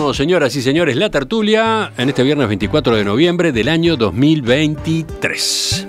Abrimos, señoras y señores, la tertulia en este viernes 24 de noviembre del año 2023.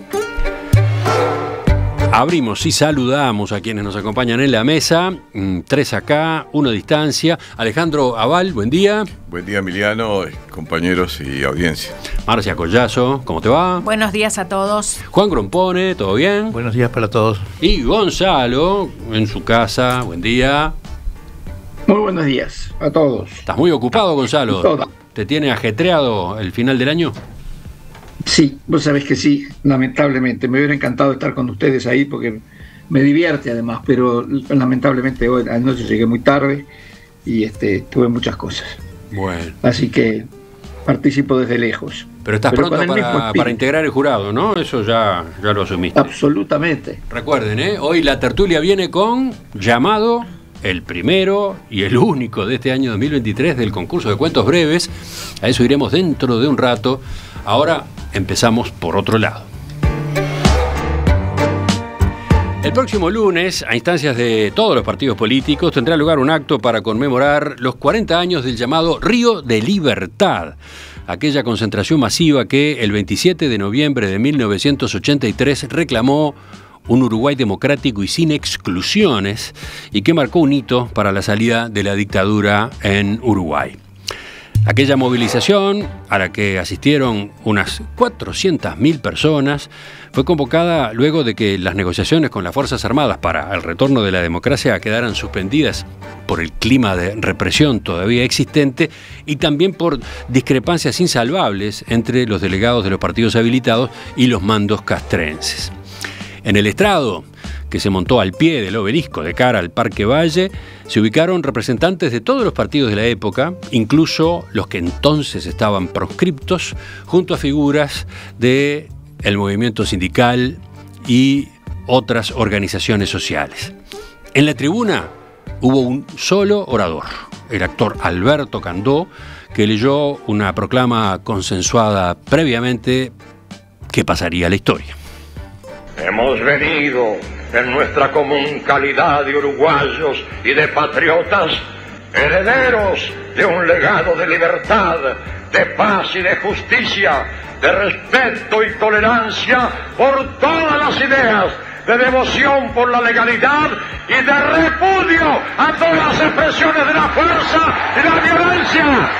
Abrimos y saludamos a quienes nos acompañan en la mesa. 3 acá, 1 a distancia. Alejandro Aval, buen día. Buen día, Emiliano, compañeros y audiencia. Marcia Collazo, ¿cómo te va? Buenos días a todos. Juan Grompone, ¿todo bien? Buenos días para todos. Y Gonzalo, en su casa, buen día. Muy buenos días a todos. ¿Estás muy ocupado, Gonzalo? Toda. ¿Te tiene ajetreado el final del año? Sí, vos sabés que sí, lamentablemente. Me hubiera encantado estar con ustedes ahí porque me divierte además, pero lamentablemente hoy anoche llegué muy tarde y tuve muchas cosas. Bueno. Así que participo desde lejos. Pero estás pronto para integrar el jurado, ¿no? Eso ya lo asumiste. Absolutamente. Recuerden, hoy la tertulia viene con llamado el primero y el único de este año 2023 del concurso de cuentos breves. A eso iremos dentro de un rato. Ahora empezamos por otro lado. El próximo lunes, a instancias de todos los partidos políticos, tendrá lugar un acto para conmemorar los 40 años del llamado Río de Libertad, aquella concentración masiva que el 27 de noviembre de 1983 reclamó un Uruguay democrático y sin exclusiones, y que marcó un hito para la salida de la dictadura en Uruguay. Aquella movilización, a la que asistieron unas 400.000 personas, fue convocada luego de que las negociaciones con las Fuerzas Armadas para el retorno de la democracia quedaran suspendidas por el clima de represión todavía existente y también por discrepancias insalvables entre los delegados de los partidos habilitados y los mandos castrenses. En el estrado, que se montó al pie del obelisco de cara al Parque Valle, se ubicaron representantes de todos los partidos de la época, incluso los que entonces estaban proscriptos, junto a figuras del movimiento sindical y otras organizaciones sociales. En la tribuna hubo un solo orador, el actor Alberto Candó, que leyó una proclama consensuada previamente que pasaría a la historia. Hemos venido en nuestra común calidad de uruguayos y de patriotas, herederos de un legado de libertad, de paz y de justicia, de respeto y tolerancia por todas las ideas, de devoción por la legalidad y de repudio a todas las expresiones de la fuerza y la violencia.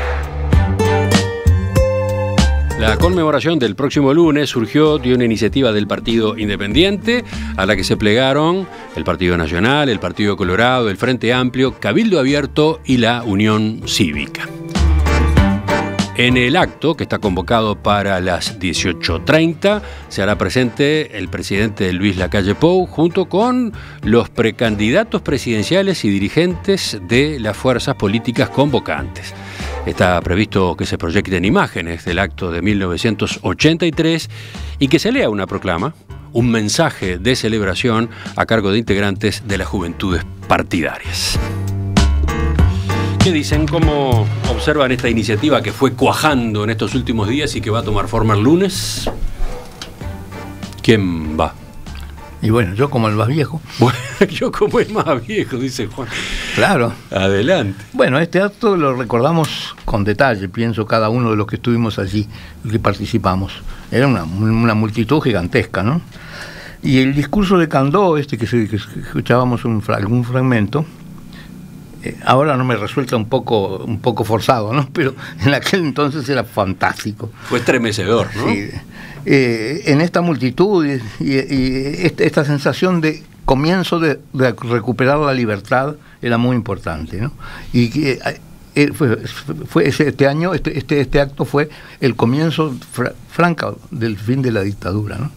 La conmemoración del próximo lunes surgió de una iniciativa del Partido Independiente, a la que se plegaron el Partido Nacional, el Partido Colorado, el Frente Amplio, Cabildo Abierto y la Unión Cívica. En el acto, que está convocado para las 18:30, se hará presente el presidente Luis Lacalle Pou, junto con los precandidatos presidenciales y dirigentes de las fuerzas políticas convocantes. Está previsto que se proyecten imágenes del acto de 1983 y que se lea una proclama, un mensaje de celebración a cargo de integrantes de las juventudes partidarias. ¿Qué dicen? ¿Cómo observan esta iniciativa que fue cuajando en estos últimos días y que va a tomar forma el lunes? ¿Quién va? Y bueno, yo como el más viejo. Bueno, yo como el más viejo, dice Juan. Claro. Adelante. Bueno, este acto lo recordamos con detalle, pienso, cada uno de los que estuvimos allí, que participamos. Era una multitud gigantesca, ¿no? Y el discurso de Candó, que escuchábamos algún fragmento, ahora no me resulta un poco forzado, ¿no? Pero en aquel entonces era fantástico. Fue estremecedor, ¿no? Sí. En esta multitud y esta sensación de comienzo de recuperar la libertad era muy importante, ¿no? Y que fue este año, este acto fue el comienzo franco del fin de la dictadura, ¿no?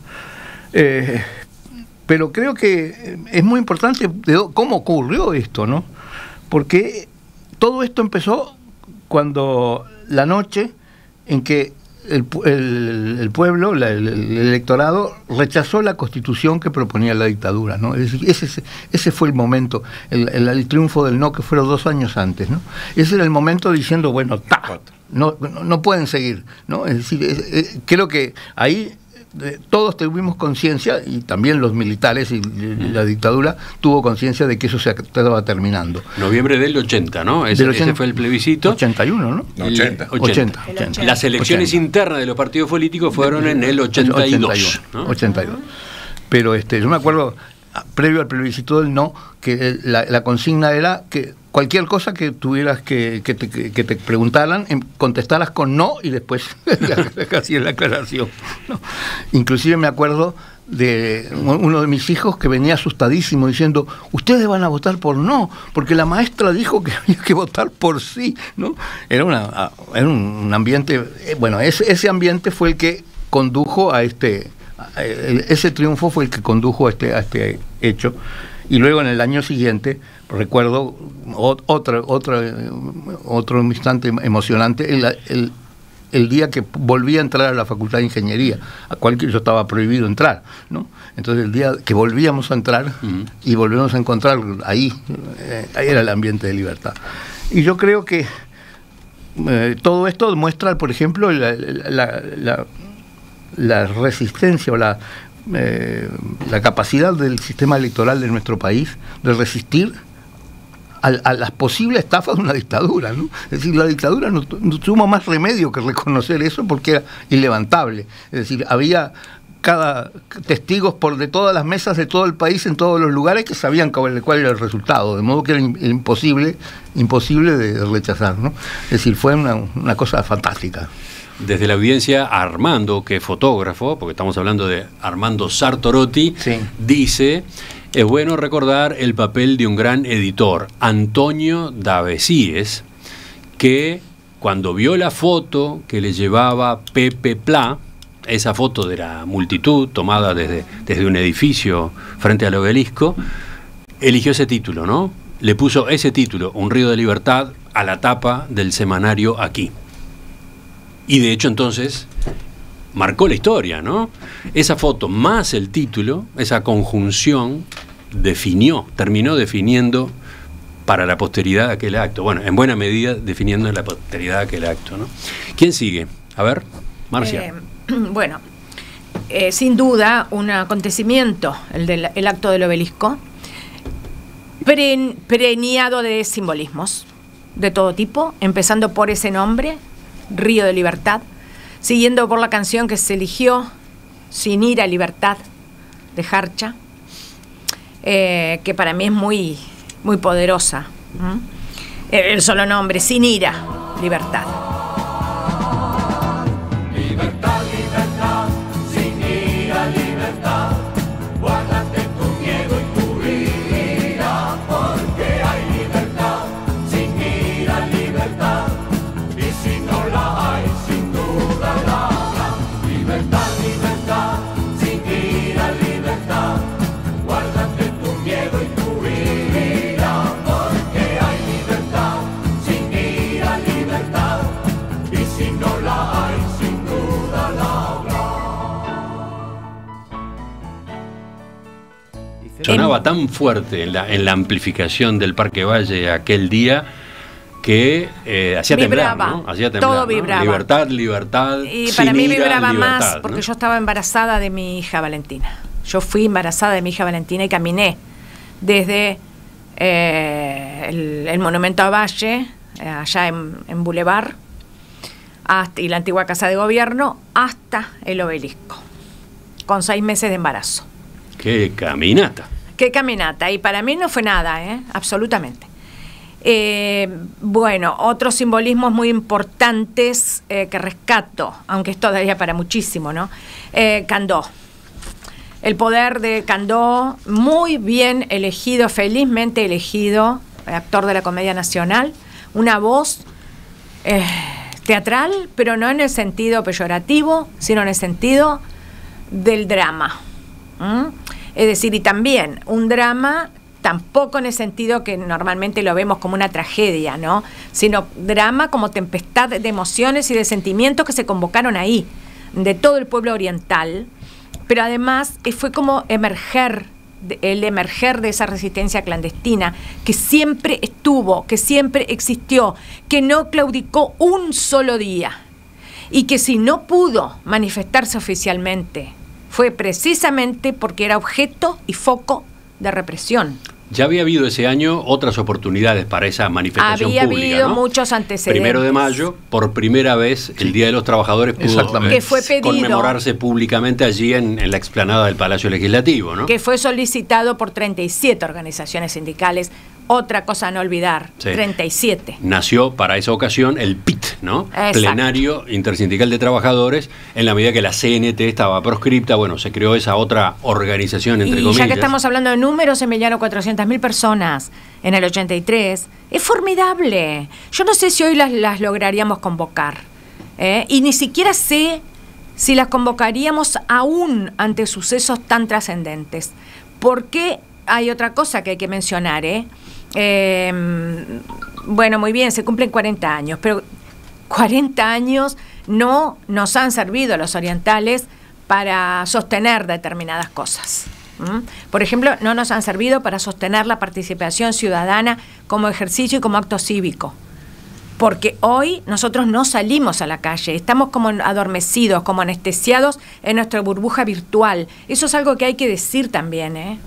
Pero creo que es muy importante cómo ocurrió esto, ¿no? Porque todo esto empezó cuando la noche en que el pueblo, el electorado, rechazó la constitución que proponía la dictadura, ¿no? Es decir, ese fue el momento, el triunfo del no, que fueron 2 años antes, ¿no? Ese era el momento diciendo, bueno, no pueden seguir, ¿no? Es decir, creo que ahí todos tuvimos conciencia, y también los militares y la dictadura tuvo conciencia de que eso se estaba terminando. Noviembre del 80, ¿no? Ese fue el plebiscito. 81, ¿no? No, 80. 80. Las elecciones internas de los partidos políticos fueron en el 82. 81, ¿no? 82. Pero yo me acuerdo, previo al plebiscito del no, que la consigna era que cualquier cosa que tuvieras que te preguntaran, contestaras con no y después hacías la aclaración, ¿no? Inclusive me acuerdo de uno de mis hijos que venía asustadísimo diciendo: ustedes van a votar por no, porque la maestra dijo que había que votar por sí, ¿no? Era un ambiente, bueno, ese ambiente fue el que condujo a ese triunfo fue el que condujo a este hecho. Y luego en el año siguiente, recuerdo otro instante emocionante, el día que volví a entrar a la Facultad de Ingeniería, a cual yo estaba prohibido entrar, ¿no? Entonces el día que volvíamos a entrar y volvimos a encontrar ahí era el ambiente de libertad. Y yo creo que todo esto demuestra, por ejemplo, la resistencia o la capacidad del sistema electoral de nuestro país de resistir a las posibles estafas de una dictadura, ¿no? Es decir, la dictadura no tuvo más remedio que reconocer eso porque era ilevantable. Es decir, había testigos de todas las mesas de todo el país, en todos los lugares, que sabían cuál era el resultado, de modo que era imposible de rechazar, ¿no? Es decir, fue una cosa fantástica. Desde la audiencia, Armando, que es fotógrafo, porque estamos hablando de Armando Sartorotti, sí, dice: es bueno recordar el papel de un gran editor, Antonio Davesíes, que cuando vio la foto que le llevaba Pepe Plá, esa foto de la multitud tomada desde un edificio frente al obelisco, eligió ese título, ¿no? Le puso ese título, Un río de libertad, a la tapa del semanario Aquí. Y de hecho entonces marcó la historia, ¿no? Esa foto más el título, esa conjunción terminó definiendo para la posteridad aquel acto. Bueno, en buena medida definiendo la posteridad aquel acto, ¿no? ¿Quién sigue? A ver, Marcia. Bueno, sin duda un acontecimiento, el acto del obelisco, preñado de simbolismos de todo tipo, empezando por ese nombre, Río de Libertad, siguiendo por la canción que se eligió, Sin ira, libertad, de Jarcha, que para mí es muy, muy poderosa. El solo nombre, Sin ira, libertad. Libertad, libertad, sin ira, libertad. Guárdate tu miedo y tu ira, porque hay libertad, sin ira, libertad. Y si no la hay, sin duda la habrá. Libertad, libertad, sin ira, libertad. Guárdate tu miedo y tu ira, porque hay libertad, sin ira, libertad. Y si no la hay, sin duda la habrá. Sonaba tan fuerte en la amplificación del Parque Valle aquel día que hacía temblar, ¿no? Hacía temblar, todo ¿no? vibraba. Libertad, libertad. Y para mí vibraba libertad, más porque yo estaba embarazada de mi hija Valentina. Yo fui embarazada de mi hija Valentina y caminé desde el monumento a Valle, allá en Boulevard, y la antigua Casa de Gobierno, hasta el obelisco, con 6 meses de embarazo. ¡Qué caminata! ¡Qué caminata! Y para mí no fue nada, absolutamente. Bueno, otros simbolismos muy importantes que rescato, aunque es todavía para muchísimo, ¿no? Candó. El poder de Candó, muy bien elegido, felizmente elegido, actor de la Comedia Nacional, una voz teatral, pero no en el sentido peyorativo, sino en el sentido del drama. Es decir, y también un drama, tampoco en el sentido que normalmente lo vemos como una tragedia, ¿no? Sino drama como tempestad de emociones y de sentimientos que se convocaron ahí, de todo el pueblo oriental, pero además fue como el emerger de esa resistencia clandestina que siempre estuvo, que siempre existió, que no claudicó un solo día, y que si no pudo manifestarse oficialmente fue precisamente porque era objeto y foco de represión. Ya había habido ese año otras oportunidades para esa manifestación Había pública, habido ¿no? muchos antecedentes. 1 de mayo, por primera vez, el Día de los Trabajadores pudo Exactamente. Que fue pedido, conmemorarse públicamente allí en la explanada del Palacio Legislativo, ¿no? que fue solicitado por 37 organizaciones sindicales. Otra cosa a no olvidar, Sí. 37. Nació para esa ocasión el PIT, ¿no? Exacto. Plenario Intersindical de Trabajadores. En la medida que la CNT estaba proscripta, bueno, se creó esa otra organización, entre Y comillas. ya que estamos hablando de números, Emiliano, 400.000 personas en el 83. Es formidable. Yo no sé si hoy las lograríamos convocar. Y ni siquiera sé si las convocaríamos aún ante sucesos tan trascendentes. Porque hay otra cosa que hay que mencionar, bueno, muy bien, se cumplen 40 años, pero 40 años no nos han servido a los orientales para sostener determinadas cosas. Por ejemplo, no nos han servido para sostener la participación ciudadana como ejercicio y como acto cívico. Porque hoy nosotros no salimos a la calle, estamos como adormecidos, como anestesiados en nuestra burbuja virtual. Eso es algo que hay que decir también,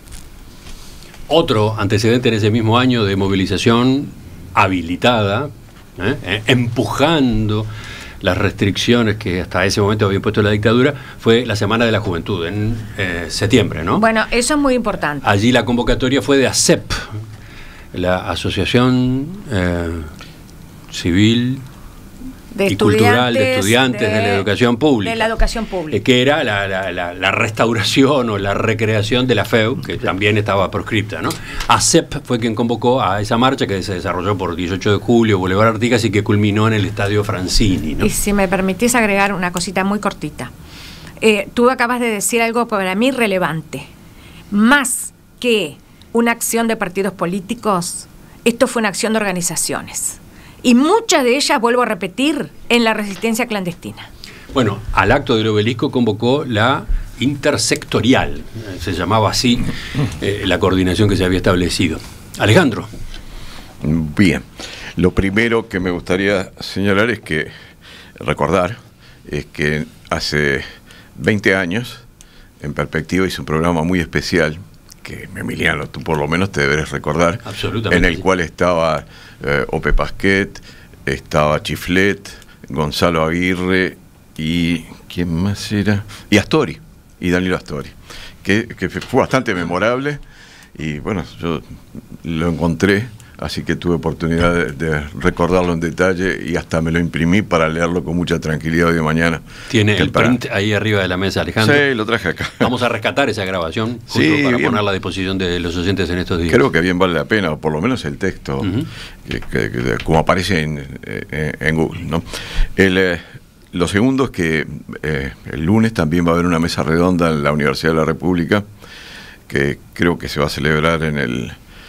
Otro antecedente en ese mismo año de movilización habilitada, empujando las restricciones que hasta ese momento había impuesto la dictadura, fue la Semana de la Juventud, en septiembre, ¿no? Bueno, eso es muy importante. Allí la convocatoria fue de ASEP, la Asociación Civil y Cultural de Estudiantes de la Educación Pública. De la educación pública. Que era la restauración o la recreación de la FEU, que también estaba proscripta, ¿no? ASEP fue quien convocó a esa marcha que se desarrolló por 18 de julio, Boulevard Artigas, y que culminó en el Estadio Francini, ¿no? Y si me permitís agregar una cosita muy cortita. Tú acabas de decir algo para mí relevante. Más que una acción de partidos políticos, esto fue una acción de organizaciones. Y muchas de ellas, vuelvo a repetir, en la resistencia clandestina. Bueno, al acto del Obelisco convocó la intersectorial, se llamaba así la coordinación que se había establecido. Alejandro. Bien, lo primero que me gustaría señalar es que, recordar, es que hace 20 años, en Perspectiva hizo un programa muy especial, que Emiliano, tú por lo menos te deberes recordar, Absolutamente, en el sí. cual estaba Ope Pasquet, estaba Chiflet, Gonzalo Aguirre y ¿quién más era? Y Astori, y Danilo Astori, que fue bastante memorable y bueno, yo lo encontré, así que tuve oportunidad de recordarlo en detalle y hasta me lo imprimí para leerlo con mucha tranquilidad hoy de mañana. Tiene el print ahí arriba de la mesa, Alejandro. Sí, lo traje acá. Vamos a rescatar esa grabación justo Sí, para bien. ponerla a disposición de los oyentes en estos días. Creo que bien vale la pena, o por lo menos el texto, como aparece en Google, ¿no? Lo segundo es que el lunes también va a haber una mesa redonda en la Universidad de la República, que creo que se va a celebrar en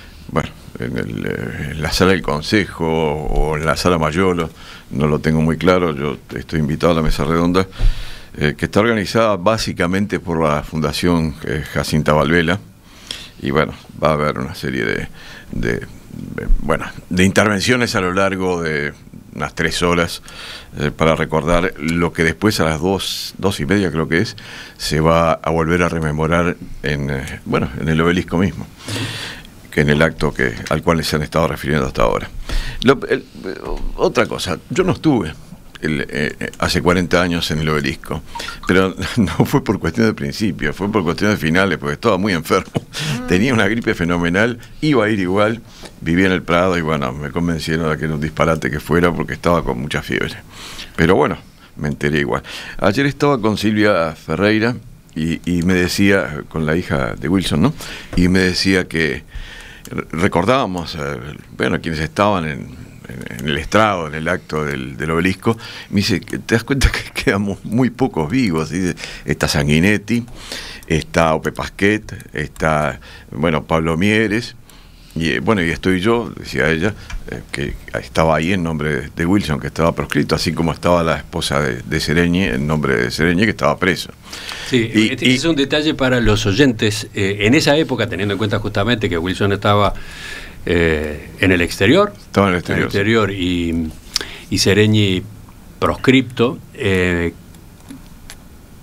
la sala del Consejo o en la sala Mayolo, no lo tengo muy claro, yo estoy invitado a la mesa redonda, que está organizada básicamente por la Fundación Jacinta Valvela, y bueno, va a haber una serie de intervenciones a lo largo de unas 3 horas para recordar lo que después a las 2:30 creo que es, se va a volver a rememorar en el Obelisco mismo, que en el acto al cual se han estado refiriendo hasta ahora. Otra cosa, yo no estuve hace 40 años en el Obelisco, pero no fue por cuestión de principio, fue por cuestiones finales, porque estaba muy enfermo, tenía una gripe fenomenal, iba a ir igual, vivía en el Prado y bueno, me convencieron de que era un disparate que fuera porque estaba con mucha fiebre, pero bueno, me enteré igual. Ayer estaba con Silvia Ferreira y me decía, con la hija de Wilson, ¿no? Y me decía que recordábamos, quienes estaban en el estrado, en el acto del Obelisco, me dice, ¿te das cuenta que quedamos muy pocos vivos? Dice, está Sanguinetti, está Ope Pasquet, está, Pablo Mieres, y y estoy yo, decía ella, que estaba ahí en nombre de Wilson, que estaba proscrito, así como estaba la esposa de Sereñi, en nombre de Sereñi, que estaba preso. Sí, este es un detalle para los oyentes. En esa época, teniendo en cuenta justamente que Wilson estaba en el exterior. Estaba en el exterior. Y Sereñi proscripto.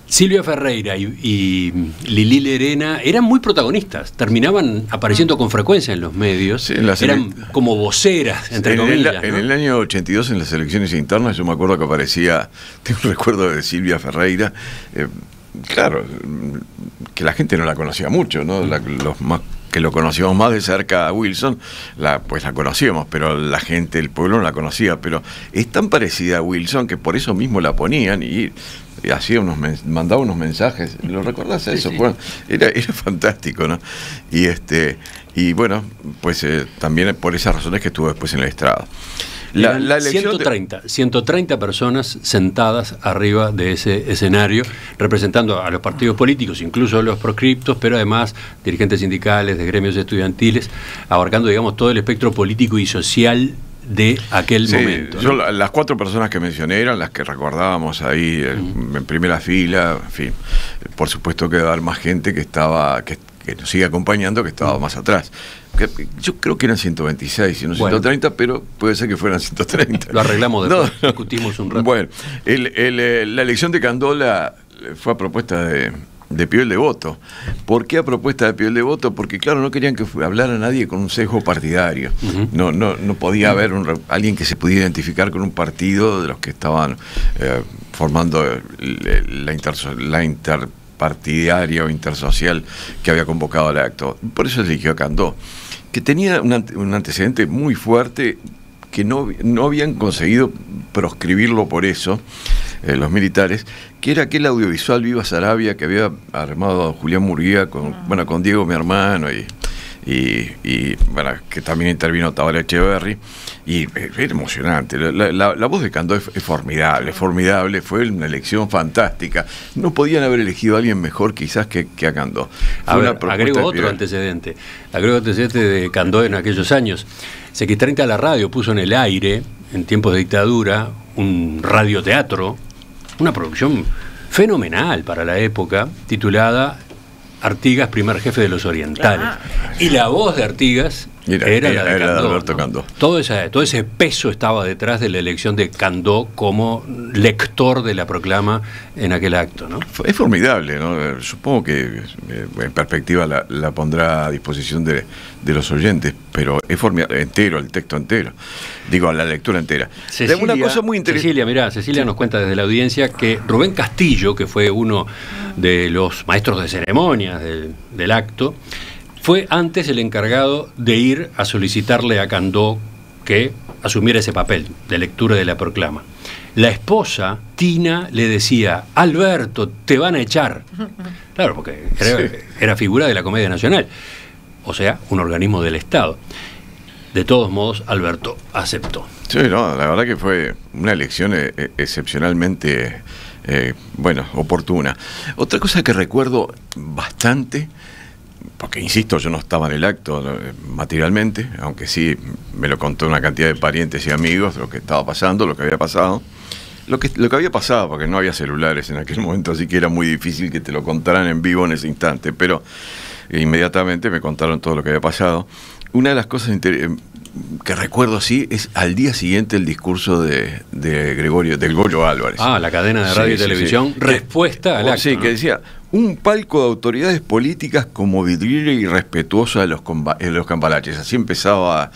Silvia Ferreira y Lili Lerena eran muy protagonistas, terminaban apareciendo con frecuencia en los medios, Sí, eran como voceras, entre comillas. ¿no? En el año 82, en las elecciones internas, yo me acuerdo que aparecía, tengo un recuerdo de Silvia Ferreira, claro, que la gente no la conocía mucho, ¿no? Los más que lo conocíamos más de cerca a Wilson, pues la conocíamos, pero la gente del pueblo no la conocía, pero es tan parecida a Wilson que por eso mismo la ponían y hacía mandaba unos mensajes. ¿Lo recordás eso? Sí. Bueno, era fantástico, ¿no? Y bueno, pues también por esas razones que estuvo después en el estrado. La elección 130 personas sentadas arriba de ese escenario, representando a los partidos políticos, incluso a los proscriptos, pero además dirigentes sindicales, de gremios estudiantiles, abarcando, digamos, todo el espectro político y social de aquel momento. ¿No? Las 4 personas que mencioné eran las que recordábamos ahí en primera fila. En fin, por supuesto que va a haber más gente que nos sigue acompañando, que estaba más atrás. Yo creo que eran 126 y no 130, pero puede ser que fueran 130. Lo arreglamos después, discutimos un rato. Bueno, la elección de Candola fue a propuesta de Pío el Devoto. ¿Por qué a propuesta de Pío el Devoto? Porque claro, no querían que hablara nadie con un sesgo partidario. No podía haber alguien que se pudiera identificar con un partido de los que estaban formando la interpartidiaria o intersocial que había convocado el acto. Por eso eligió a Candó, que tenía un antecedente muy fuerte que no habían conseguido proscribirlo por eso, los militares, que era aquel audiovisual Viva Sarabia que había armado Julián Murguía con Diego, mi hermano, y bueno, que también intervino Tabaré Echeverry, y era emocionante. La voz de Candó es formidable, fue una elección fantástica. No podían haber elegido a alguien mejor quizás que a Candó. Agrego otro antecedente de Candó en aquellos años. CX30 la radio puso en el aire, en tiempos de dictadura, un radioteatro, una producción fenomenal para la época, titulada Artigas, primer jefe de los orientales. Y la voz de Artigas era la de Alberto Candó. Todo ese peso estaba detrás de la elección de Candó como lector de la proclama en aquel acto, ¿no? Es formidable, ¿no? Supongo que en perspectiva la pondrá a disposición de los oyentes, pero es formidable, el texto entero. Digo, la lectura entera. Una cosa muy interesante. Cecilia nos cuenta desde la audiencia que Rubén Castillo, que fue uno de los maestros de ceremonias del acto, fue antes el encargado de ir a solicitarle a Candó que asumiera ese papel de lectura de la proclama. La esposa, Tina, le decía: Alberto, te van a echar. Claro, porque era figura de la Comedia Nacional, o sea, un organismo del Estado. De todos modos, Alberto aceptó. Sí, no, la verdad que fue una elección excepcionalmente oportuna. Otra cosa que recuerdo bastante, porque insisto, yo no estaba en el acto materialmente, aunque sí me lo contó una cantidad de parientes y amigos lo que estaba pasando, lo que había pasado. Lo que había pasado, porque no había celulares en aquel momento, así que era muy difícil que te lo contaran en vivo en ese instante, pero inmediatamente me contaron todo lo que había pasado. Una de las cosas que recuerdo así es al día siguiente el discurso del Goyo Álvarez. La cadena de radio y televisión, respuesta al acto. Sí, ¿no? Que decía: un palco de autoridades políticas como vidriera y respetuosa de los cambalaches. Así empezaba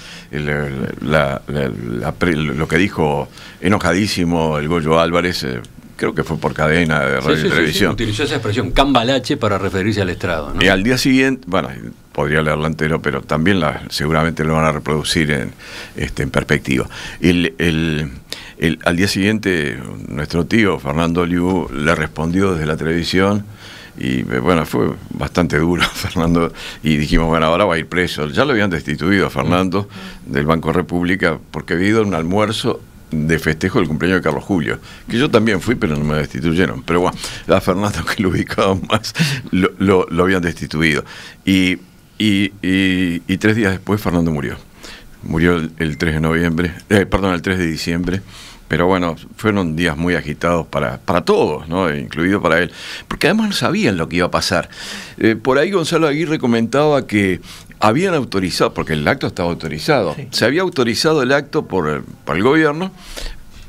lo que dijo enojadísimo el Goyo Álvarez. Creo que fue por cadena de radio y televisión. Utilizó esa expresión, cambalache, para referirse al estrado, ¿no? Y al día siguiente, podría leerlo entero, pero también seguramente lo van a reproducir en perspectiva. Al día siguiente, nuestro tío, Fernando Liu, le respondió desde la televisión, y fue bastante duro, Fernando, y dijimos, ahora va a ir preso. Ya lo habían destituido a Fernando del Banco República porque había ido a un almuerzo de festejo del cumpleaños de Carlos Julio, que yo también fui, pero no me destituyeron. Pero bueno, a Fernando, que lo ubicaban más, lo habían destituido. Y 3 días después Fernando murió. Murió el 3 de diciembre. Pero fueron días muy agitados para todos, ¿no? Incluido para él, porque además no sabían lo que iba a pasar. Por ahí Gonzalo Aguirre comentaba que habían autorizado, porque el acto estaba autorizado, se había autorizado el acto por el gobierno,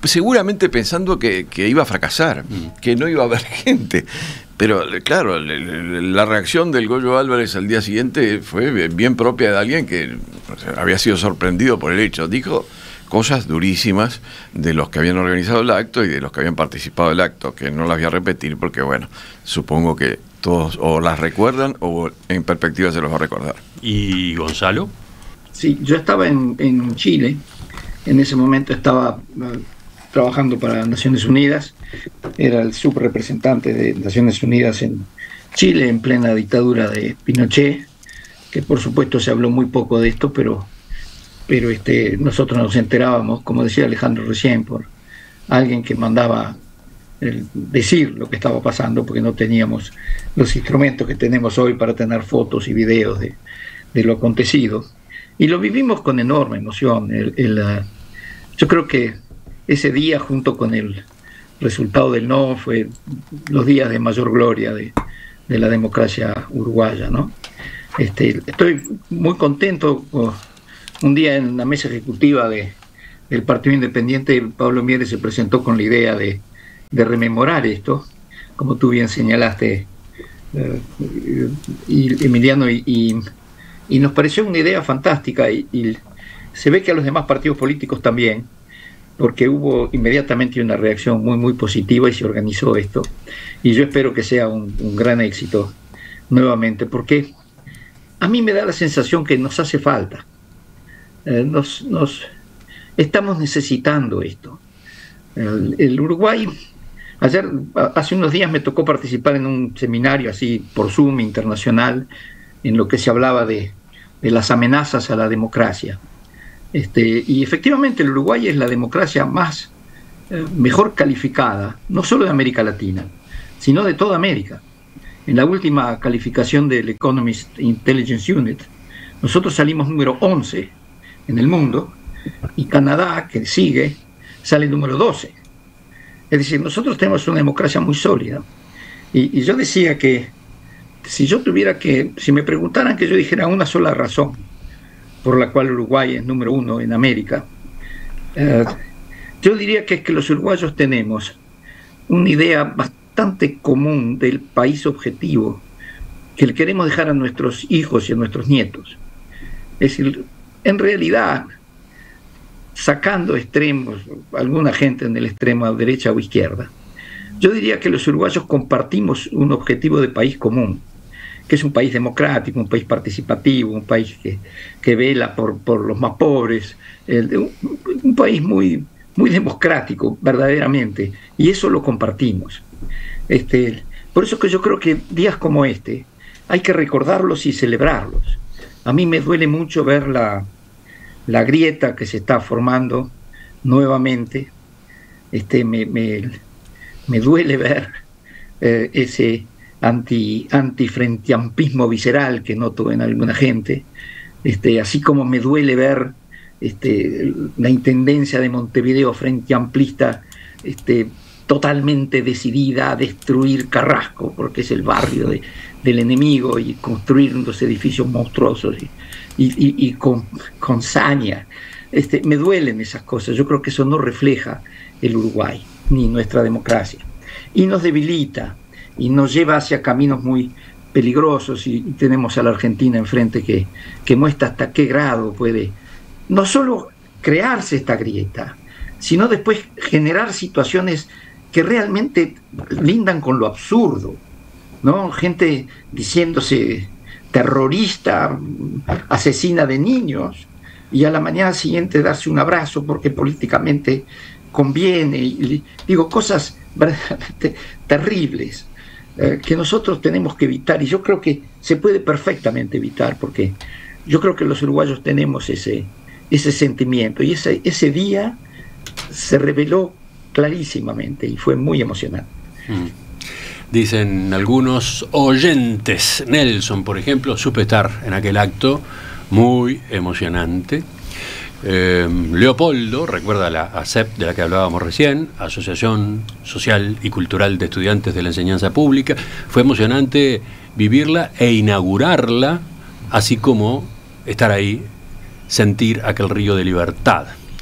seguramente pensando que iba a fracasar, que no iba a haber gente. Pero claro, la reacción del Goyo Álvarez al día siguiente fue bien propia de alguien que había sido sorprendido por el hecho. Dijo cosas durísimas de los que habían organizado el acto y de los que habían participado del acto, que no las voy a repetir porque, bueno, supongo que todos o las recuerdan o en perspectiva se los va a recordar. ¿Y Gonzalo? Sí, yo estaba en Chile, en ese momento estaba trabajando para Naciones Unidas, era el subrepresentante de Naciones Unidas en Chile en plena dictadura de Pinochet, que por supuesto se habló muy poco de esto, pero nosotros nos enterábamos, como decía Alejandro recién, por alguien que mandaba decir lo que estaba pasando, porque no teníamos los instrumentos que tenemos hoy para tener fotos y videos de lo acontecido. Y lo vivimos con enorme emoción. Yo creo que ese día, junto con el resultado del no, fue los días de mayor gloria de la democracia uruguaya, ¿no? Estoy muy contento. Un día en la mesa ejecutiva del Partido Independiente, Pablo Mieres se presentó con la idea de rememorar esto, como tú bien señalaste, Emiliano, y nos pareció una idea fantástica, y se ve que a los demás partidos políticos también, porque hubo inmediatamente una reacción muy, muy positiva y se organizó esto, y yo espero que sea un gran éxito nuevamente, porque a mí me da la sensación que nos hace falta. Estamos necesitando esto. El Uruguay, hace unos días me tocó participar en un seminario así por Zoom internacional, en lo que se hablaba de las amenazas a la democracia. Y efectivamente el Uruguay es la democracia mejor calificada, no solo de América Latina, sino de toda América. En la última calificación del Economist Intelligence Unit, nosotros salimos número 11 en el mundo, y Canadá, que sigue, sale número 12. Es decir, nosotros tenemos una democracia muy sólida. Y yo decía que si me preguntaran que yo dijera una sola razón por la cual Uruguay es número 1 en América, yo diría que es que los uruguayos tenemos una idea bastante común del país objetivo que le queremos dejar a nuestros hijos y a nuestros nietos. Es decir, en realidad, sacando extremos, alguna gente en el extremo derecha o izquierda, yo diría que los uruguayos compartimos un objetivo de país común, que es un país democrático, un país participativo, un país que vela por los más pobres, un país muy, muy democrático, verdaderamente, y eso lo compartimos. Por eso que yo creo que días como este hay que recordarlos y celebrarlos. A mí me duele mucho ver la grieta que se está formando nuevamente. Me duele ver ese antifrenteampismo visceral que noto en alguna gente, así como me duele ver la intendencia de Montevideo frenteamplista totalmente decidida a destruir Carrasco, porque es el barrio del enemigo, y construir unos edificios monstruosos y con saña. Me duelen esas cosas. Yo creo que eso no refleja el Uruguay ni nuestra democracia, y nos debilita y nos lleva hacia caminos muy peligrosos, y tenemos a la Argentina enfrente que muestra hasta qué grado puede no solo crearse esta grieta, sino después generar situaciones que realmente lindan con lo absurdo, ¿no? Gente diciéndose terrorista, asesina de niños, y a la mañana siguiente darse un abrazo porque políticamente conviene, y digo, cosas verdaderamente terribles que nosotros tenemos que evitar, y yo creo que se puede perfectamente evitar, porque yo creo que los uruguayos tenemos ese sentimiento, y ese día se reveló clarísimamente y fue muy emocionante. Dicen algunos oyentes, Nelson, por ejemplo, supe estar en aquel acto muy emocionante. Leopoldo recuerda la ASEP de la que hablábamos recién, Asociación Social y Cultural de Estudiantes de la Enseñanza Pública. Fue emocionante vivirla e inaugurarla, así como estar ahí, sentir aquel río de libertad.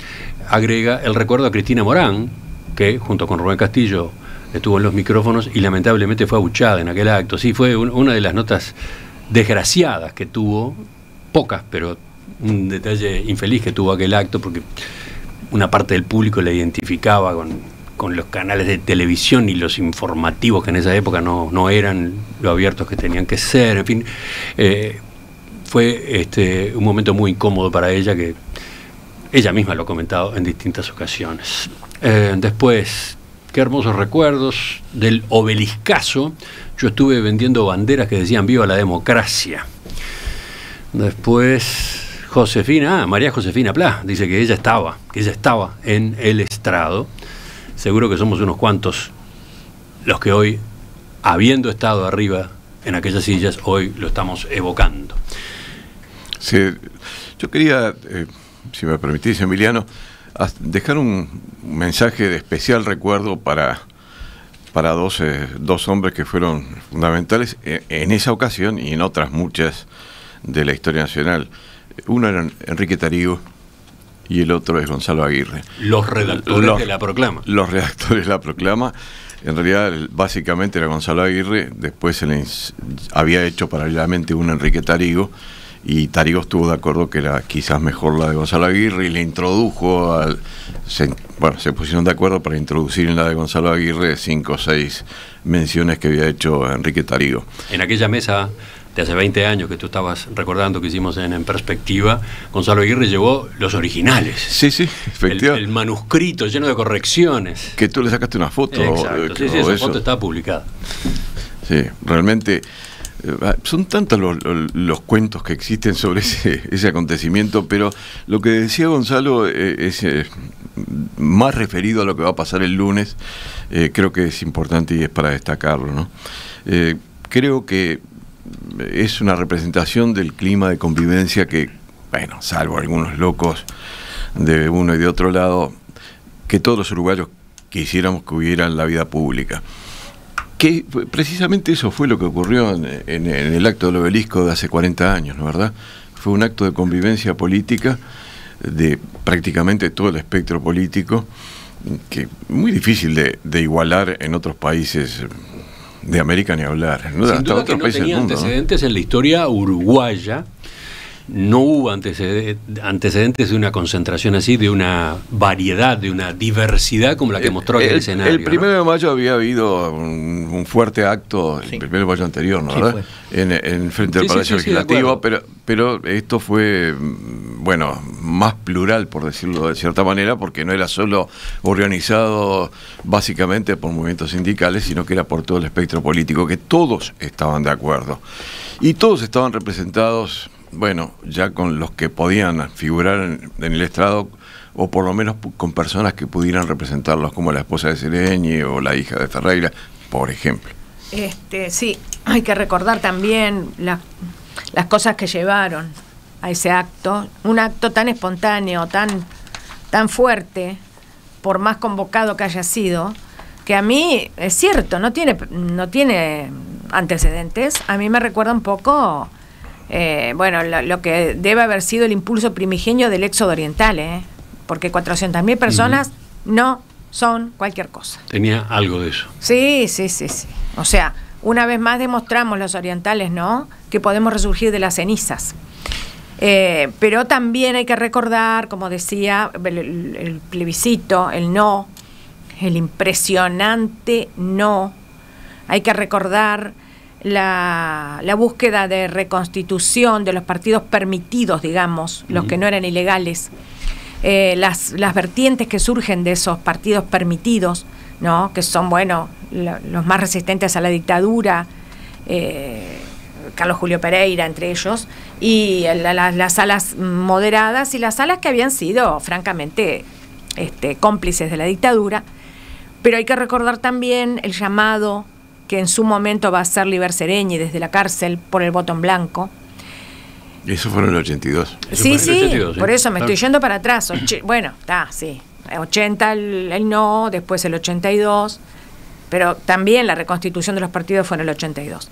agrega el recuerdo a Cristina Morán, que junto con Rubén Castillo estuvo en los micrófonos y lamentablemente fue abuchada en aquel acto. Sí, fue una de las notas desgraciadas que tuvo, pocas, pero un detalle infeliz que tuvo aquel acto, porque una parte del público la identificaba con los canales de televisión y los informativos que en esa época no eran lo abiertos que tenían que ser. En fin, fue un momento muy incómodo para ella, que ella misma lo ha comentado en distintas ocasiones. Después, qué hermosos recuerdos del obeliscazo. Yo estuve vendiendo banderas que decían viva la democracia. Después, María Josefina Pla, dice que ella estaba en el estrado. Seguro que somos unos cuantos los que hoy, habiendo estado arriba en aquellas sillas, hoy lo estamos evocando. Sí, yo quería, si me permitís, Emiliano, dejar un mensaje de especial recuerdo para dos hombres que fueron fundamentales en esa ocasión y en otras muchas de la historia nacional. Uno era Enrique Tarigo y el otro es Gonzalo Aguirre. Los redactores de la proclama. Los redactores de la proclama. En realidad, básicamente era Gonzalo Aguirre, después se le había hecho paralelamente un Enrique Tarigo, y Tarigo estuvo de acuerdo que era quizás mejor la de Gonzalo Aguirre y le introdujo se pusieron de acuerdo para introducir en la de Gonzalo Aguirre 5 o 6 menciones que había hecho Enrique Tarigo. En aquella mesa de hace 20 años que tú estabas recordando que hicimos en Perspectiva, Gonzalo Aguirre llevó los originales. Sí, efectivamente. El manuscrito lleno de correcciones. Que tú le sacaste una foto. Exacto, esa foto está publicada. Sí, realmente son tantos los cuentos que existen sobre ese acontecimiento, pero lo que decía Gonzalo es más referido a lo que va a pasar el lunes. Creo que es importante y es para destacarlo, ¿no? Creo que es una representación del clima de convivencia que, bueno, salvo algunos locos de uno y de otro lado, que todos los uruguayos quisiéramos que hubiera en la vida pública. Que precisamente eso fue lo que ocurrió en el acto del obelisco de hace 40 años, ¿no, verdad? Fue un acto de convivencia política de prácticamente todo el espectro político, que muy difícil de igualar en otros países de América, ni hablar, ¿no? Sin hasta duda otros que no países tenía del mundo, antecedentes, ¿no? En la historia uruguaya no hubo antecedentes de una concentración así, de una variedad, de una diversidad como la que mostró aquel escenario. El 1 de mayo había habido un fuerte acto, sí. El 1 de mayo anterior, ¿no? Sí, ¿verdad? En frente al Palacio Legislativo, pero esto fue, bueno, más plural, por decirlo de cierta manera, porque no era solo organizado básicamente por movimientos sindicales, sino que era por todo el espectro político, que todos estaban de acuerdo. Y todos estaban representados, bueno, ya con los que podían figurar en el estrado, o por lo menos con personas que pudieran representarlos, como la esposa de Sereñi o la hija de Ferreira, por ejemplo. Sí, hay que recordar también las cosas que llevaron a ese acto, un acto tan espontáneo, tan fuerte, por más convocado que haya sido, que a mí, es cierto, no tiene antecedentes. A mí me recuerda un poco lo que debe haber sido el impulso primigenio del éxodo oriental, porque 400.000 personas no son cualquier cosa. Tenía algo de eso. Sí. O sea, una vez más demostramos los orientales, ¿no?, que podemos resurgir de las cenizas. Pero también hay que recordar, como decía, el plebiscito, el no, el impresionante no. Hay que recordar la búsqueda de reconstitución de los partidos permitidos, digamos, los que no eran ilegales, las vertientes que surgen de esos partidos permitidos, ¿no?, que son, bueno, los más resistentes a la dictadura, Carlos Julio Pereira entre ellos, y las alas moderadas y las alas que habían sido francamente cómplices de la dictadura. Pero hay que recordar también el llamado que en su momento va a hacer Liber Sereñi desde la cárcel por el voto en blanco. Eso fue en el 82. Sí, 82, por eso me estoy yendo para atrás. 80 el no, después el 82, pero también la reconstitución de los partidos fue en el 82.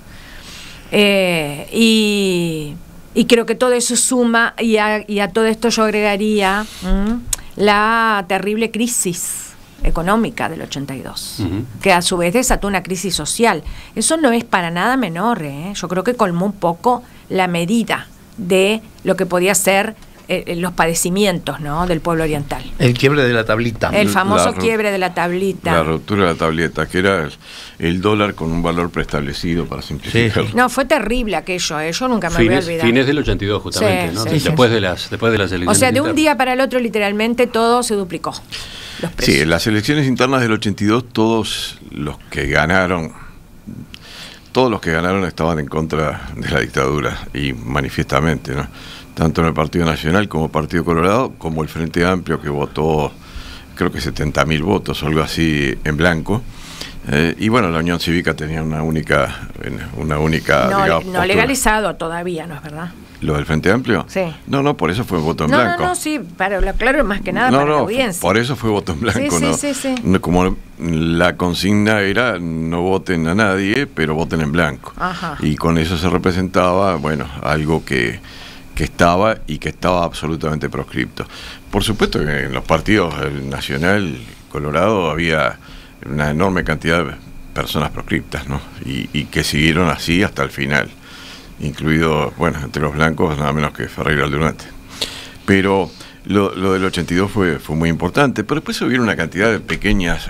Y creo que todo eso suma, y a todo esto yo agregaría la terrible crisis económica del 82, que a su vez desató una crisis social. Eso no es para nada menor, ¿eh? Yo creo que colmó un poco la medida de lo que podía ser los padecimientos, ¿no?, del pueblo oriental. El quiebre de la tablita. El famoso quiebre de la tablita. La ruptura de la tableta, que era el dólar con un valor preestablecido, para simplificarlo. No, fue terrible aquello, yo nunca me voy a olvidar. Fines del 82, justamente, Sí, ¿no? sí, Después de las elecciones. O sea, de un internas. día para el otro, literalmente, todo se duplicó. Los precios. Sí, en las elecciones internas del 82 todos los que ganaron estaban en contra de la dictadura, y manifiestamente, ¿no? Tanto en el Partido Nacional como el Partido Colorado, como el Frente Amplio, que votó creo que 70.000 votos o algo así en blanco. Y bueno, la Unión Cívica tenía una única no postura. legalizado todavía, ¿no es verdad? ¿Lo del Frente Amplio? Sí. No, por eso fue voto en blanco. No, sí, claro, más que nada para la audiencia. Por eso fue voto en blanco, Sí. ¿no? Como la consigna era no voten a nadie, pero voten en blanco. Ajá. Y con eso se representaba, bueno, algo que estaba y que estaba absolutamente proscripto. Por supuesto que en los partidos Nacional, Colorado, había una enorme cantidad de personas proscriptas, ¿no? Y que siguieron así hasta el final, incluido, bueno, entre los blancos nada menos que Ferreira Aldunate. Pero lo del 82 fue muy importante, pero después hubieron una cantidad de pequeñas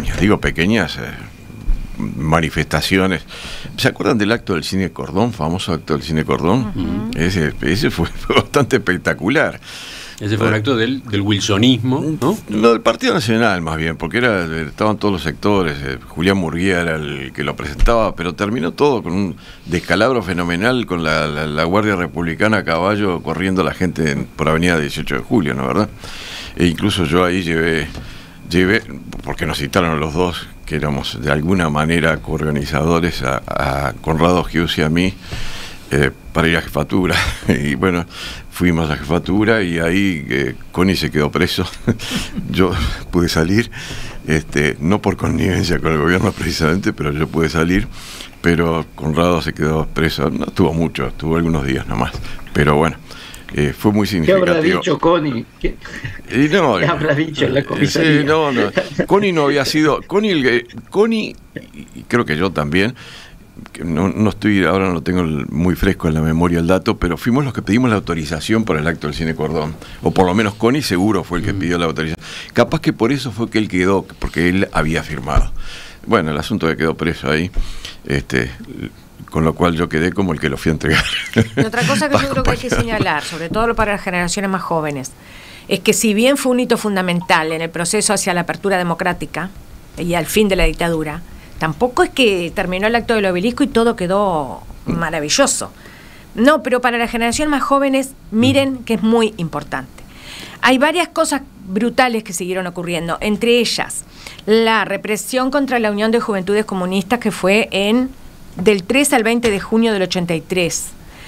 manifestaciones. ¿Se acuerdan del acto del Cine Cordón, famoso acto del Cine Cordón? Ese fue bastante espectacular. Ese fue un acto del wilsonismo, ¿no? Lo del Partido Nacional, más bien, porque estaban todos los sectores. Julián Murguía era el que lo presentaba, pero terminó todo con un descalabro fenomenal, con la Guardia Republicana a caballo corriendo la gente por Avenida 18 de Julio, ¿no, verdad? E incluso yo ahí llevé, porque nos citaron los dos, que éramos de alguna manera coorganizadores, a Conrado Gius y a mí, para ir a jefatura. Y bueno, fuimos a jefatura y ahí Connie se quedó preso. Yo pude salir, no por connivencia con el gobierno precisamente, pero yo pude salir. Pero Conrado se quedó preso, no estuvo mucho, estuvo algunos días nomás. Pero bueno, fue muy significativo. ¿Qué habrá dicho Connie? ¿Qué habrá dicho en la comisaría? Sí, no. Connie no había sido. Connie, y creo que yo también. No estoy, ahora no lo tengo muy fresco en la memoria el dato, pero fuimos los que pedimos la autorización por el acto del Cine Cordón, o por lo menos Connie seguro fue el que pidió la autorización. Capaz que por eso fue que él quedó, porque él había firmado. Bueno, el asunto que quedó preso ahí, con lo cual yo quedé como el que lo fui a entregar. Y otra cosa que yo creo que hay que señalar, sobre todo para las generaciones más jóvenes, es que si bien fue un hito fundamental en el proceso hacia la apertura democrática y al fin de la dictadura, tampoco es que terminó el acto del Obelisco y todo quedó maravilloso. No, pero para la generación más jóvenes, miren que es muy importante. Hay varias cosas brutales que siguieron ocurriendo, entre ellas la represión contra la Unión de Juventudes Comunistas, que fue del 3 al 20 de junio del 83.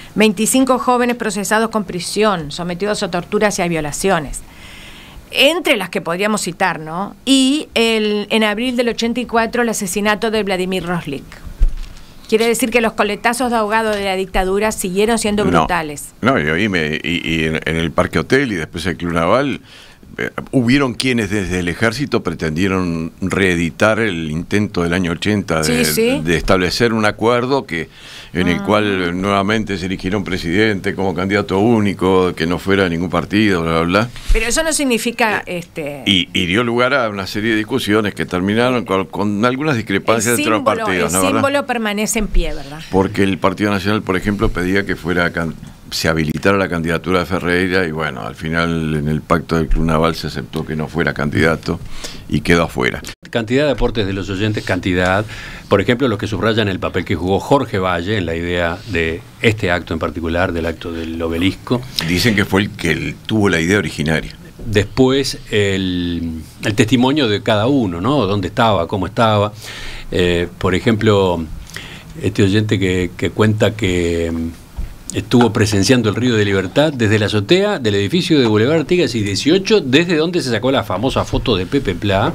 25 jóvenes procesados con prisión, sometidos a torturas y a violaciones. Entre las que podríamos citar, ¿no? Y en abril del 84 el asesinato de Vladimir Roslik. Quiere decir que los coletazos de ahogado de la dictadura siguieron siendo brutales. No, y en el Parque Hotel y después el Club Naval, hubieron quienes desde el ejército pretendieron reeditar el intento del año 80 de establecer un acuerdo en el cual nuevamente se eligiera un presidente como candidato único, que no fuera ningún partido, bla, bla, bla. Pero eso no significa... Y dio lugar a una serie de discusiones que terminaron con algunas discrepancias entre los partidos. El símbolo permanece en pie, ¿verdad? Porque el Partido Nacional, por ejemplo, pedía que se habilitara la candidatura de Ferreira, y bueno, al final en el pacto del Club Naval se aceptó que no fuera candidato y quedó afuera. Cantidad de aportes de los oyentes, cantidad. Por ejemplo, los que subrayan el papel que jugó Jorge Valle en la idea de este acto en particular, del acto del Obelisco. Dicen que fue el que tuvo la idea originaria. Después el testimonio de cada uno, ¿no? Dónde estaba, cómo estaba. Por ejemplo, este oyente que cuenta que estuvo presenciando el Río de Libertad desde la azotea del edificio de Boulevard Artigas y 18, desde donde se sacó la famosa foto de Pepe Plá.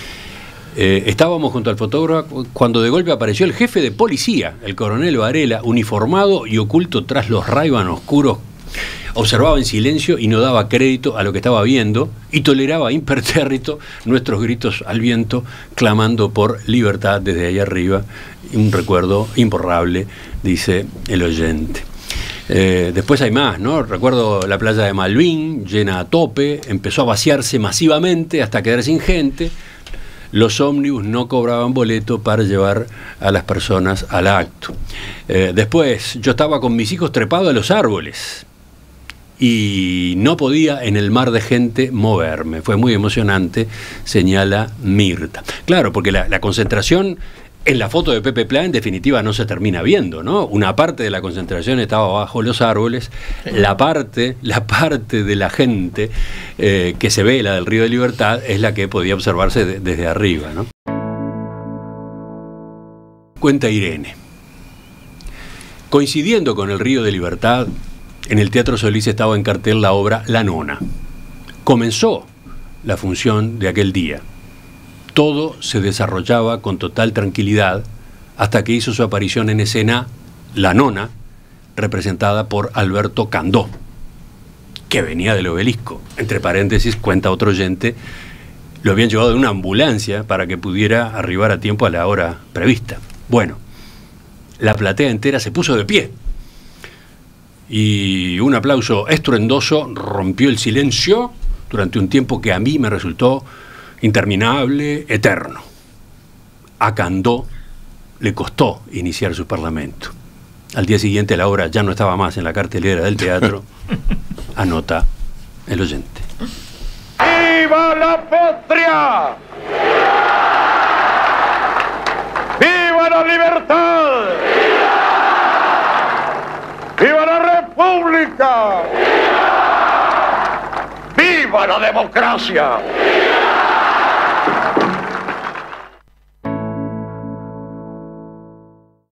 Estábamos junto al fotógrafo cuando de golpe apareció el jefe de policía, el coronel Varela, uniformado y oculto tras los Ray-Ban oscuros. observaba en silencio y no daba crédito a lo que estaba viendo y toleraba impertérrito nuestros gritos al viento, clamando por libertad desde ahí arriba. Un recuerdo imborrable, dice el oyente. Después hay más, ¿no? Recuerdo la playa de Malvin, llena a tope, empezó a vaciarse masivamente hasta quedar sin gente. Los ómnibus no cobraban boleto para llevar a las personas al acto. Después, yo estaba con mis hijos trepado a los árboles y no podía en el mar de gente moverme. Fue muy emocionante, señala Mirta. Claro, porque la concentración en la foto de Pepe Pla en definitiva no se termina viendo, ¿no? Una parte de la concentración estaba bajo los árboles, la parte de la gente que se ve, la del Río de Libertad, es la que podía observarse desde arriba, ¿no? Cuenta Irene. Coincidiendo con el Río de Libertad, en el Teatro Solís estaba en cartel la obra La Nona. Comenzó la función de aquel día. Todo se desarrollaba con total tranquilidad hasta que hizo su aparición en escena La Nona, representada por Alberto Candó, que venía del Obelisco. Entre paréntesis, cuenta otro oyente, lo habían llevado en una ambulancia para que pudiera arribar a tiempo a la hora prevista. Bueno, la platea entera se puso de pie y un aplauso estruendoso rompió el silencio durante un tiempo que a mí me resultó interminable, eterno. A Candó le costó iniciar su parlamento. Al día siguiente la obra ya no estaba más en la cartelera del teatro, anota el oyente. ¡Viva la patria! ¡Viva la libertad! ¡Viva la república! ¡Viva la democracia!